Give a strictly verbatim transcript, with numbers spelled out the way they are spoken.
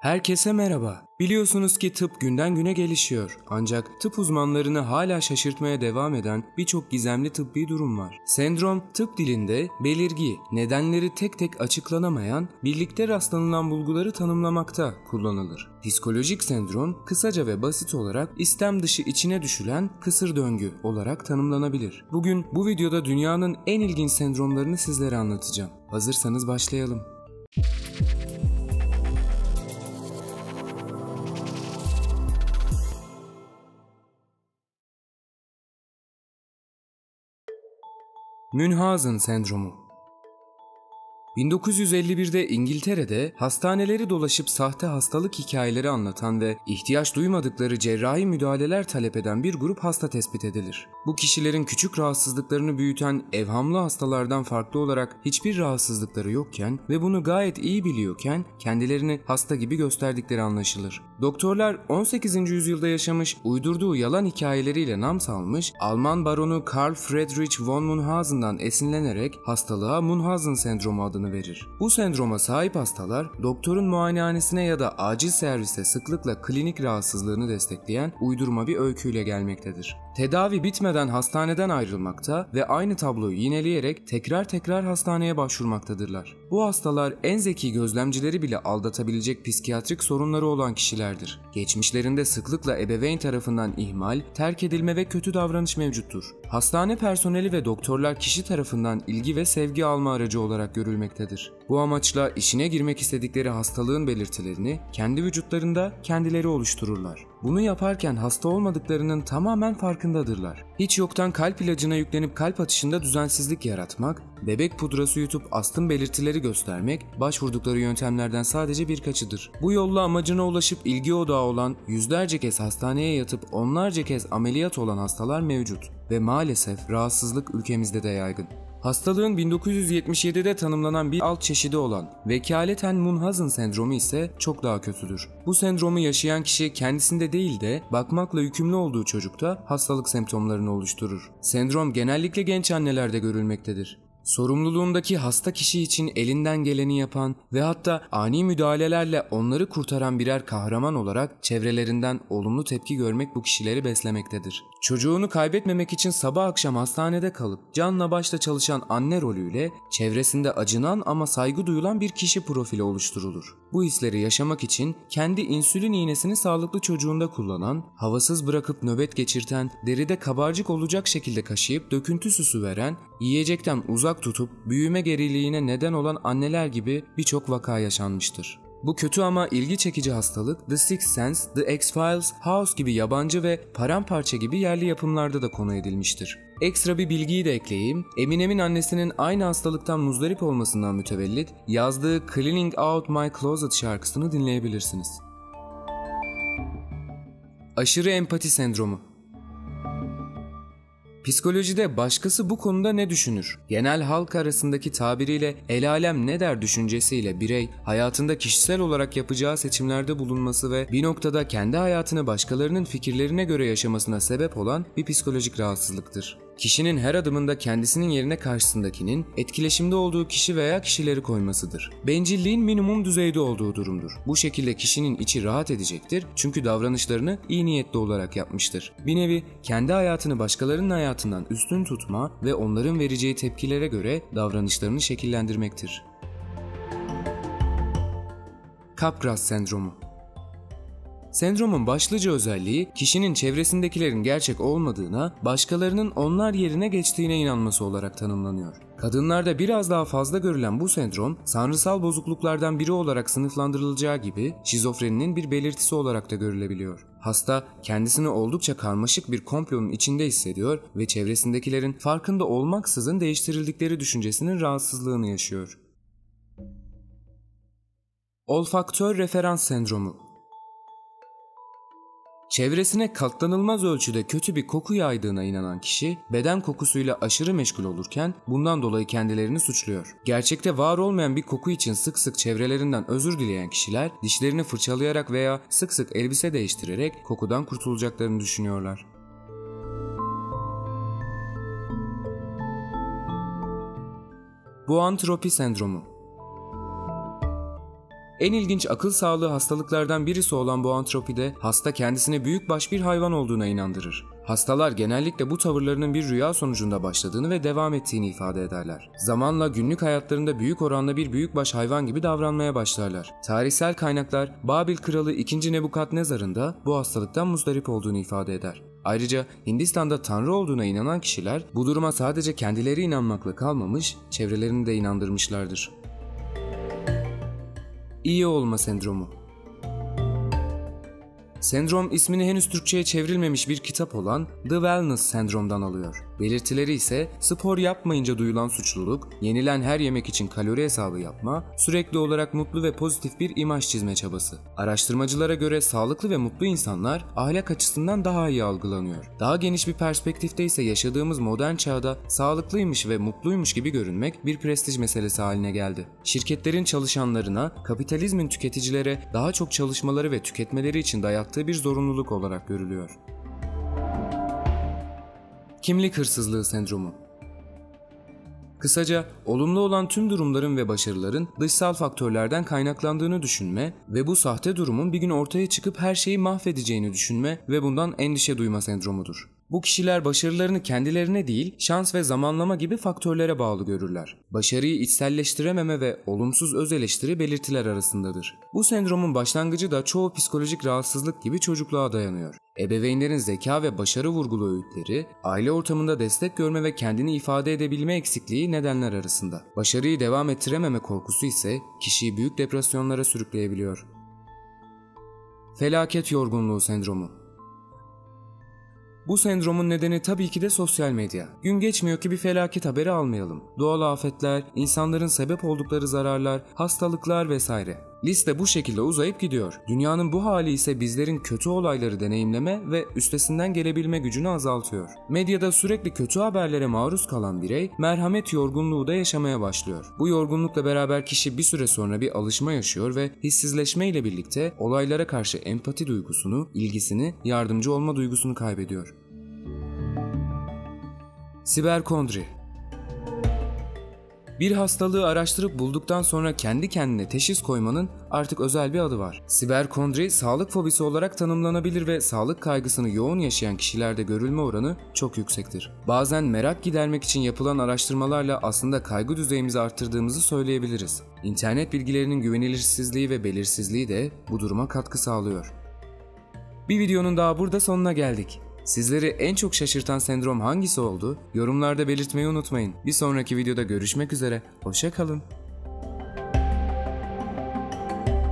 Herkese merhaba. Biliyorsunuz ki tıp günden güne gelişiyor. Ancak tıp uzmanlarını hala şaşırtmaya devam eden birçok gizemli tıbbi durum var. Sendrom, tıp dilinde belirgi, nedenleri tek tek açıklanamayan, birlikte rastlanılan bulguları tanımlamakta kullanılır. Psikolojik sendrom, kısaca ve basit olarak istem dışı içine düşülen kısır döngü olarak tanımlanabilir. Bugün bu videoda dünyanın en ilginç sendromlarını sizlere anlatacağım. Hazırsanız başlayalım. Münchhausen sendromu. bin dokuz yüz elli birde İngiltere'de hastaneleri dolaşıp sahte hastalık hikayeleri anlatan ve ihtiyaç duymadıkları cerrahi müdahaleler talep eden bir grup hasta tespit edilir. Bu kişilerin küçük rahatsızlıklarını büyüten evhamlı hastalardan farklı olarak hiçbir rahatsızlıkları yokken ve bunu gayet iyi biliyorken kendilerini hasta gibi gösterdikleri anlaşılır. Doktorlar on sekizinci yüzyılda yaşamış, uydurduğu yalan hikayeleriyle nam salmış, Alman baronu Karl Friedrich von Münchhausen'dan esinlenerek hastalığa Münchhausen sendromu adını verir. Bu sendroma sahip hastalar doktorun muayenehanesine ya da acil serviste sıklıkla klinik rahatsızlığını destekleyen uydurma bir öyküyle gelmektedir. Tedavi bitmeden hastaneden ayrılmakta ve aynı tabloyu yineleyerek tekrar tekrar hastaneye başvurmaktadırlar. Bu hastalar en zeki gözlemcileri bile aldatabilecek psikiyatrik sorunları olan kişilerdir. Geçmişlerinde sıklıkla ebeveyn tarafından ihmal, terk edilme ve kötü davranış mevcuttur. Hastane personeli ve doktorlar kişi tarafından ilgi ve sevgi alma aracı olarak görülmektedir. Bu amaçla işine girmek istedikleri hastalığın belirtilerini kendi vücutlarında kendileri oluştururlar. Bunu yaparken hasta olmadıklarının tamamen farkındadırlar. Hiç yoktan kalp ilacına yüklenip kalp atışında düzensizlik yaratmak, bebek pudrası yutup astım belirtileri göstermek başvurdukları yöntemlerden sadece birkaçıdır. Bu yolla amacına ulaşıp ilgi odağı olan, yüzlerce kez hastaneye yatıp onlarca kez ameliyat olan hastalar mevcut ve maalesef rahatsızlık ülkemizde de yaygın. Hastalığın bin dokuz yüz yetmiş yedide tanımlanan bir alt çeşidi olan vekaleten Münchhausen sendromu ise çok daha kötüdür. Bu sendromu yaşayan kişi kendisinde değil de bakmakla yükümlü olduğu çocukta hastalık semptomlarını oluşturur. Sendrom genellikle genç annelerde görülmektedir. Sorumluluğundaki hasta kişi için elinden geleni yapan ve hatta ani müdahalelerle onları kurtaran birer kahraman olarak çevrelerinden olumlu tepki görmek bu kişileri beslemektedir. Çocuğunu kaybetmemek için sabah akşam hastanede kalıp canla başla çalışan anne rolüyle çevresinde acınan ama saygı duyulan bir kişi profili oluşturulur. Bu hisleri yaşamak için kendi insülin iğnesini sağlıklı çocuğunda kullanan, havasız bırakıp nöbet geçirten, deride kabarcık olacak şekilde kaşıyıp döküntü süsü veren, yiyecekten uzak tutup büyüme geriliğine neden olan anneler gibi birçok vaka yaşanmıştır. Bu kötü ama ilgi çekici hastalık The Sixth Sense, The X-Files, House gibi yabancı ve Paramparça gibi yerli yapımlarda da konu edilmiştir. Ekstra bir bilgiyi de ekleyeyim. Eminem'in annesinin aynı hastalıktan muzdarip olmasından mütevellit yazdığı Cleaning Out My Closet şarkısını dinleyebilirsiniz. Aşırı empati sendromu. Psikolojide başkası bu konuda ne düşünür? Genel halk arasındaki tabiriyle el alem ne der düşüncesiyle birey hayatında kişisel olarak yapacağı seçimlerde bulunması ve bir noktada kendi hayatını başkalarının fikirlerine göre yaşamasına sebep olan bir psikolojik rahatsızlıktır. Kişinin her adımında kendisinin yerine karşısındakinin etkileşimde olduğu kişi veya kişileri koymasıdır. Bencilliğin minimum düzeyde olduğu durumdur. Bu şekilde kişinin içi rahat edecektir çünkü davranışlarını iyi niyetli olarak yapmıştır. Bir nevi kendi hayatını başkalarının hayatından üstün tutma ve onların vereceği tepkilere göre davranışlarını şekillendirmektir. Capgras sendromu. Sendromun başlıca özelliği kişinin çevresindekilerin gerçek olmadığına, başkalarının onlar yerine geçtiğine inanması olarak tanımlanıyor. Kadınlarda biraz daha fazla görülen bu sendrom, sanrısal bozukluklardan biri olarak sınıflandırılacağı gibi şizofreninin bir belirtisi olarak da görülebiliyor. Hasta kendisini oldukça karmaşık bir komplonun içinde hissediyor ve çevresindekilerin farkında olmaksızın değiştirildikleri düşüncesinin rahatsızlığını yaşıyor. Olfaktör referans sendromu. Çevresine katlanılmaz ölçüde kötü bir koku yaydığına inanan kişi beden kokusuyla aşırı meşgul olurken bundan dolayı kendilerini suçluyor. Gerçekte var olmayan bir koku için sık sık çevrelerinden özür dileyen kişiler dişlerini fırçalayarak veya sık sık elbise değiştirerek kokudan kurtulacaklarını düşünüyorlar. Boantropi sendromu. En ilginç akıl sağlığı hastalıklardan birisi olan bu antropide hasta kendisine büyükbaş bir hayvan olduğuna inandırır. Hastalar genellikle bu tavırlarının bir rüya sonucunda başladığını ve devam ettiğini ifade ederler. Zamanla günlük hayatlarında büyük oranda bir büyükbaş hayvan gibi davranmaya başlarlar. Tarihsel kaynaklar Babil Kralı ikinci. Nebukadnezar'ın da bu hastalıktan muzdarip olduğunu ifade eder. Ayrıca Hindistan'da tanrı olduğuna inanan kişiler bu duruma sadece kendileri inanmakla kalmamış, çevrelerini de inandırmışlardır. İyi olma sendromu. Sendrom ismini henüz Türkçe'ye çevrilmemiş bir kitap olan The Wellness Sendrom'dan alıyor. Belirtileri ise spor yapmayınca duyulan suçluluk, yenilen her yemek için kalori hesabı yapma, sürekli olarak mutlu ve pozitif bir imaj çizme çabası. Araştırmacılara göre sağlıklı ve mutlu insanlar ahlak açısından daha iyi algılanıyor. Daha geniş bir perspektifte ise yaşadığımız modern çağda sağlıklıymış ve mutluymuş gibi görünmek bir prestij meselesi haline geldi. Şirketlerin çalışanlarına, kapitalizmin tüketicilere daha çok çalışmaları ve tüketmeleri için dayattığı bir zorunluluk olarak görülüyor. Kimlik hırsızlığı sendromu. Kısaca, olumlu olan tüm durumların ve başarıların dışsal faktörlerden kaynaklandığını düşünme ve bu sahte durumun bir gün ortaya çıkıp her şeyi mahvedeceğini düşünme ve bundan endişe duyma sendromudur. Bu kişiler başarılarını kendilerine değil, şans ve zamanlama gibi faktörlere bağlı görürler. Başarıyı içselleştirememe ve olumsuz öz eleştiri belirtiler arasındadır. Bu sendromun başlangıcı da çoğu psikolojik rahatsızlık gibi çocukluğa dayanıyor. Ebeveynlerin zeka ve başarı vurgulu öğütleri, aile ortamında destek görme ve kendini ifade edebilme eksikliği nedenler arasında. Başarıyı devam ettirememe korkusu ise kişiyi büyük depresyonlara sürükleyebiliyor. Felaket yorgunluğu sendromu. Bu sendromun nedeni tabii ki de sosyal medya. Gün geçmiyor ki bir felaket haberi almayalım. Doğal afetler, insanların sebep oldukları zararlar, hastalıklar vesaire. Liste bu şekilde uzayıp gidiyor. Dünyanın bu hali ise bizlerin kötü olayları deneyimleme ve üstesinden gelebilme gücünü azaltıyor. Medyada sürekli kötü haberlere maruz kalan birey, merhamet yorgunluğu da yaşamaya başlıyor. Bu yorgunlukla beraber kişi bir süre sonra bir alışma yaşıyor ve hissizleşme ile birlikte olaylara karşı empati duygusunu, ilgisini, yardımcı olma duygusunu kaybediyor. Siberkondri. Bir hastalığı araştırıp bulduktan sonra kendi kendine teşhis koymanın artık özel bir adı var. Siberkondri, sağlık fobisi olarak tanımlanabilir ve sağlık kaygısını yoğun yaşayan kişilerde görülme oranı çok yüksektir. Bazen merak gidermek için yapılan araştırmalarla aslında kaygı düzeyimizi arttırdığımızı söyleyebiliriz. İnternet bilgilerinin güvenilirsizliği ve belirsizliği de bu duruma katkı sağlıyor. Bir videonun daha burada sonuna geldik. Sizleri en çok şaşırtan sendrom hangisi oldu? Yorumlarda belirtmeyi unutmayın. Bir sonraki videoda görüşmek üzere. Hoşça kalın.